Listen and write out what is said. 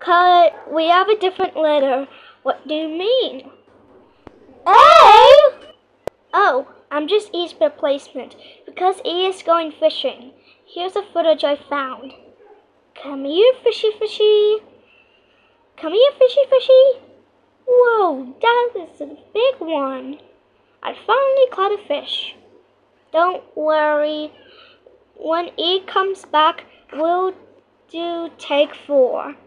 Cut. We have a different letter. What do you mean? A? Oh, I'm just E's replacement because E is going fishing. Here's a footage I found. Come here, fishy fishy. Come here, fishy fishy. Whoa, that is a big one. I finally caught a fish. Don't worry. When E comes back, we'll do take 4.